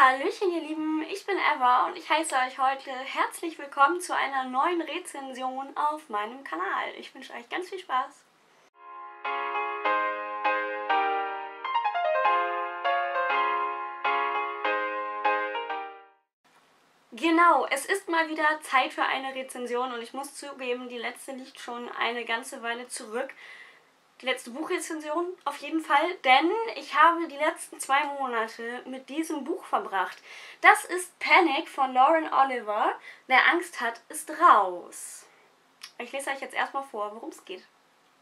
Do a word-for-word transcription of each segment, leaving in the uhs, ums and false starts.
Hallöchen ihr Lieben, ich bin Eva und ich heiße euch heute herzlich willkommen zu einer neuen Rezension auf meinem Kanal. Ich wünsche euch ganz viel Spaß. Genau, es ist mal wieder Zeit für eine Rezension und ich muss zugeben, die letzte liegt schon eine ganze Weile zurück. Die letzte Buchrezension auf jeden Fall, denn ich habe die letzten zwei Monate mit diesem Buch verbracht. Das ist Panic von Lauren Oliver. Wer Angst hat, ist raus. Ich lese euch jetzt erstmal vor, worum es geht.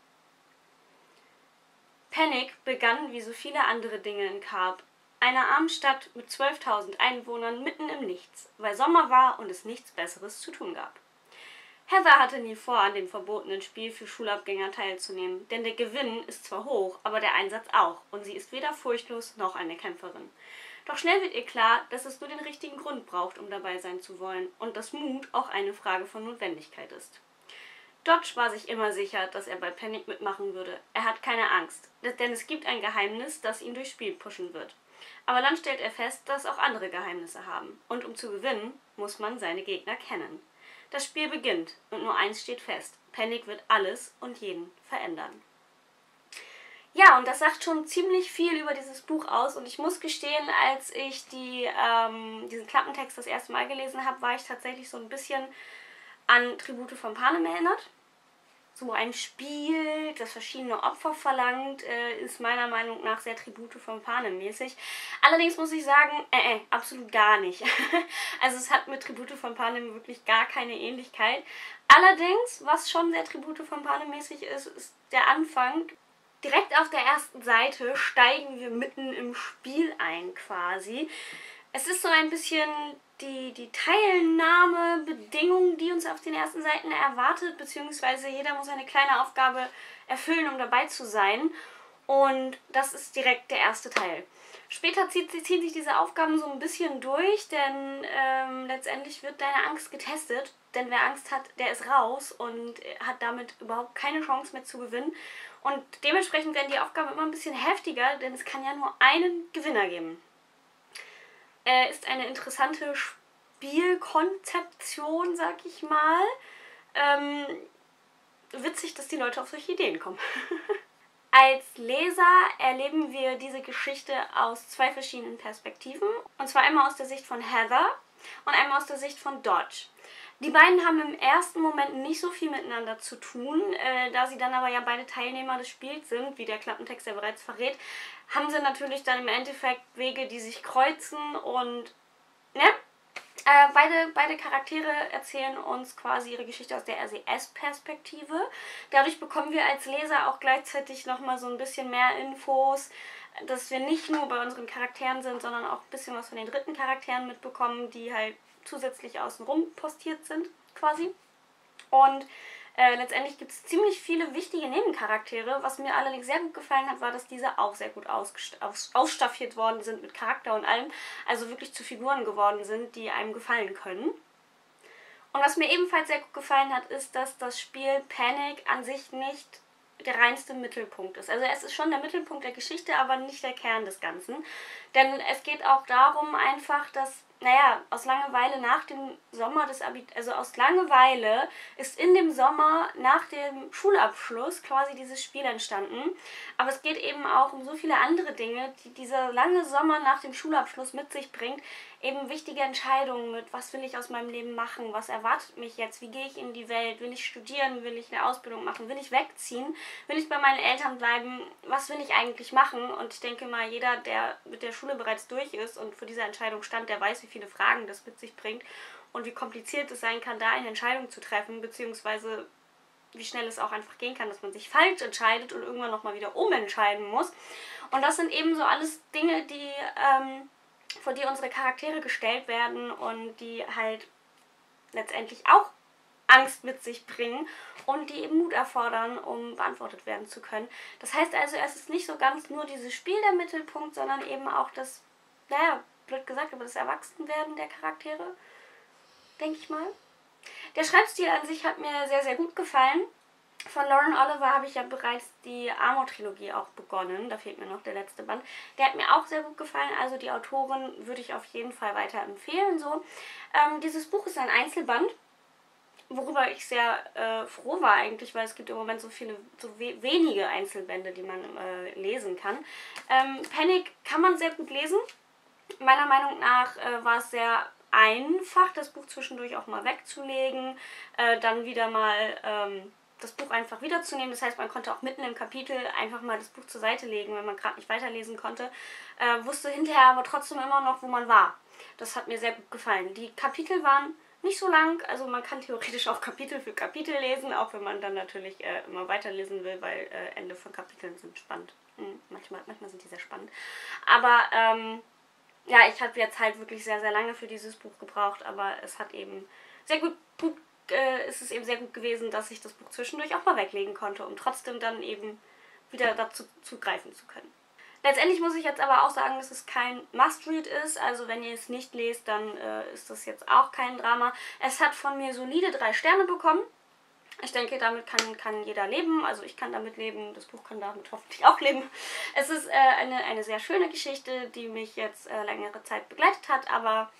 Panic begann wie so viele andere Dinge in Carp, einer armen Stadt mit zwölftausend Einwohnern mitten im Nichts, weil Sommer war und es nichts Besseres zu tun gab. Heather hatte nie vor, an dem verbotenen Spiel für Schulabgänger teilzunehmen, denn der Gewinn ist zwar hoch, aber der Einsatz auch, und sie ist weder furchtlos noch eine Kämpferin. Doch schnell wird ihr klar, dass es nur den richtigen Grund braucht, um dabei sein zu wollen, und dass Mut auch eine Frage von Notwendigkeit ist. Dodge war sich immer sicher, dass er bei Panic mitmachen würde. Er hat keine Angst, denn es gibt ein Geheimnis, das ihn durchs Spiel pushen wird. Aber dann stellt er fest, dass auch andere Geheimnisse haben, und um zu gewinnen, muss man seine Gegner kennen. Das Spiel beginnt und nur eins steht fest: Panic wird alles und jeden verändern. Ja, und das sagt schon ziemlich viel über dieses Buch aus, und ich muss gestehen, als ich die, ähm, diesen Klappentext das erste Mal gelesen habe, war ich tatsächlich so ein bisschen an Tribute von Panem erinnert. So ein Spiel, das verschiedene Opfer verlangt, äh, ist meiner Meinung nach sehr Tribute von Panem mäßig. Allerdings muss ich sagen, äh, äh, absolut gar nicht. Also es hat mit Tribute von Panem wirklich gar keine Ähnlichkeit. Allerdings, was schon sehr Tribute von Panem mäßig ist, ist der Anfang. Direkt auf der ersten Seite steigen wir mitten im Spiel ein quasi. Es ist so ein bisschen die, die Teilnahmebedingung, die uns auf den ersten Seiten erwartet, beziehungsweise jeder muss eine kleine Aufgabe erfüllen, um dabei zu sein. Und das ist direkt der erste Teil. Später zieht, ziehen sich diese Aufgaben so ein bisschen durch, denn ähm, letztendlich wird deine Angst getestet. Denn wer Angst hat, der ist raus und hat damit überhaupt keine Chance mehr zu gewinnen. Und dementsprechend werden die Aufgaben immer ein bisschen heftiger, denn es kann ja nur einen Gewinner geben. Äh, ist eine interessante Spielkonzeption, sag ich mal. Ähm, witzig, dass die Leute auf solche Ideen kommen. Als Leser erleben wir diese Geschichte aus zwei verschiedenen Perspektiven. Und zwar einmal aus der Sicht von Heather und einmal aus der Sicht von Dodge. Die beiden haben im ersten Moment nicht so viel miteinander zu tun, äh, da sie dann aber ja beide Teilnehmer des Spiels sind, wie der Klappentext ja bereits verrät, haben sie natürlich dann im Endeffekt Wege, die sich kreuzen, und ne? Äh, beide, beide Charaktere erzählen uns quasi ihre Geschichte aus der R C S-Perspektive. Dadurch bekommen wir als Leser auch gleichzeitig nochmal so ein bisschen mehr Infos, dass wir nicht nur bei unseren Charakteren sind, sondern auch ein bisschen was von den dritten Charakteren mitbekommen, die halt zusätzlich außenrum postiert sind, quasi. Und äh, letztendlich gibt es ziemlich viele wichtige Nebencharaktere. Was mir allerdings sehr gut gefallen hat, war, dass diese auch sehr gut aus, ausstaffiert worden sind mit Charakter und allem. Also wirklich zu Figuren geworden sind, die einem gefallen können. Und was mir ebenfalls sehr gut gefallen hat, ist, dass das Spiel Panic an sich nicht der reinste Mittelpunkt ist. Also es ist schon der Mittelpunkt der Geschichte, aber nicht der Kern des Ganzen. Denn es geht auch darum einfach, dass, naja, aus Langeweile nach dem Sommer des Abi, also aus Langeweile ist in dem Sommer nach dem Schulabschluss quasi dieses Spiel entstanden. Aber es geht eben auch um so viele andere Dinge, die dieser lange Sommer nach dem Schulabschluss mit sich bringt. Eben wichtige Entscheidungen mit, was will ich aus meinem Leben machen, was erwartet mich jetzt, wie gehe ich in die Welt, will ich studieren, will ich eine Ausbildung machen, will ich wegziehen, will ich bei meinen Eltern bleiben, was will ich eigentlich machen? Und ich denke mal, jeder, der mit der Schule bereits durch ist und vor dieser Entscheidung stand, der weiß, wie viele Fragen das mit sich bringt und wie kompliziert es sein kann, da eine Entscheidung zu treffen, beziehungsweise wie schnell es auch einfach gehen kann, dass man sich falsch entscheidet und irgendwann nochmal wieder umentscheiden muss. Und das sind eben so alles Dinge, die ähm, vor die unsere Charaktere gestellt werden und die halt letztendlich auch Angst mit sich bringen und die eben Mut erfordern, um beantwortet werden zu können. Das heißt also, es ist nicht so ganz nur dieses Spiel der Mittelpunkt, sondern eben auch das, naja, blöd gesagt, aber das Erwachsenwerden der Charaktere, denke ich mal. Der Schreibstil an sich hat mir sehr, sehr gut gefallen. Von Lauren Oliver habe ich ja bereits die Amor-Trilogie auch begonnen. Da fehlt mir noch der letzte Band. Der hat mir auch sehr gut gefallen. Also die Autorin würde ich auf jeden Fall weiterempfehlen. So. Ähm, dieses Buch ist ein Einzelband, worüber ich sehr äh, froh war eigentlich, weil es gibt im Moment so viele, so we wenige Einzelbände, die man äh, lesen kann. Ähm, Panic kann man sehr gut lesen. Meiner Meinung nach äh, war es sehr einfach, das Buch zwischendurch auch mal wegzulegen, äh, dann wieder mal ähm, das Buch einfach wiederzunehmen. Das heißt, man konnte auch mitten im Kapitel einfach mal das Buch zur Seite legen, wenn man gerade nicht weiterlesen konnte. Äh, wusste hinterher aber trotzdem immer noch, wo man war. Das hat mir sehr gut gefallen. Die Kapitel waren nicht so lang, also man kann theoretisch auch Kapitel für Kapitel lesen, auch wenn man dann natürlich äh, immer weiterlesen will, weil äh, Ende von Kapiteln sind spannend. Hm, manchmal, manchmal sind die sehr spannend. Aber ähm, ja, ich habe jetzt halt wirklich sehr, sehr lange für dieses Buch gebraucht, aber es hat eben sehr gut, gut äh, ist es eben sehr gut gewesen, dass ich das Buch zwischendurch auch mal weglegen konnte, um trotzdem dann eben wieder dazu zugreifen zu können. Letztendlich muss ich jetzt aber auch sagen, dass es kein Must-Read ist. Also wenn ihr es nicht lest, dann äh, ist das jetzt auch kein Drama. Es hat von mir solide drei Sterne bekommen. Ich denke, damit kann, kann jeder leben. Also ich kann damit leben, das Buch kann damit hoffentlich auch leben. Es ist äh, eine, eine sehr schöne Geschichte, die mich jetzt äh, längere Zeit begleitet hat, aber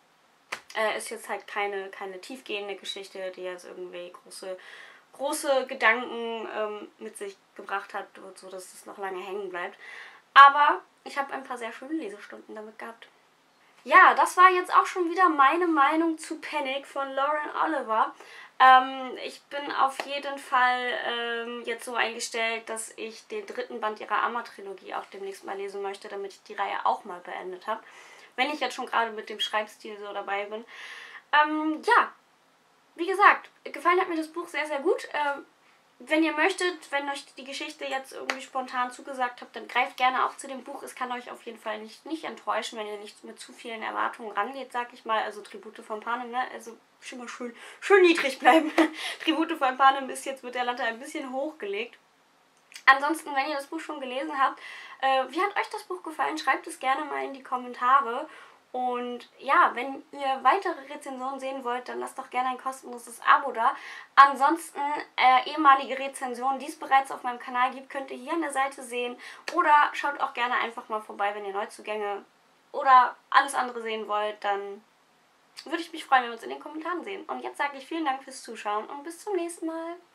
äh, ist jetzt halt keine, keine tiefgehende Geschichte, die jetzt irgendwie große, große Gedanken ähm, mit sich gebracht hat, so dass es noch lange hängen bleibt. Aber ich habe ein paar sehr schöne Lesestunden damit gehabt. Ja, das war jetzt auch schon wieder meine Meinung zu Panic von Lauren Oliver. Ähm, ich bin auf jeden Fall ähm, jetzt so eingestellt, dass ich den dritten Band ihrer Amor-Trilogie auch demnächst mal lesen möchte, damit ich die Reihe auch mal beendet habe. Wenn ich jetzt schon gerade mit dem Schreibstil so dabei bin. Ähm, ja, wie gesagt, gefallen hat mir das Buch sehr, sehr gut. Ähm, Wenn ihr möchtet, wenn euch die Geschichte jetzt irgendwie spontan zugesagt habt, dann greift gerne auch zu dem Buch. Es kann euch auf jeden Fall nicht, nicht enttäuschen, wenn ihr nicht mit zu vielen Erwartungen rangeht, sag ich mal. Also Tribute von Panem, ne? Also schon mal schön, schön niedrig bleiben. Tribute von Panem ist jetzt mit der Latte ein bisschen hochgelegt. Ansonsten, wenn ihr das Buch schon gelesen habt, äh, wie hat euch das Buch gefallen? Schreibt es gerne mal in die Kommentare. Und ja, wenn ihr weitere Rezensionen sehen wollt, dann lasst doch gerne ein kostenloses Abo da. Ansonsten äh, ehemalige Rezensionen, die es bereits auf meinem Kanal gibt, könnt ihr hier an der Seite sehen. Oder schaut auch gerne einfach mal vorbei, wenn ihr Neuzugänge oder alles andere sehen wollt. Dann würde ich mich freuen, wenn wir uns in den Kommentaren sehen. Und jetzt sage ich vielen Dank fürs Zuschauen und bis zum nächsten Mal.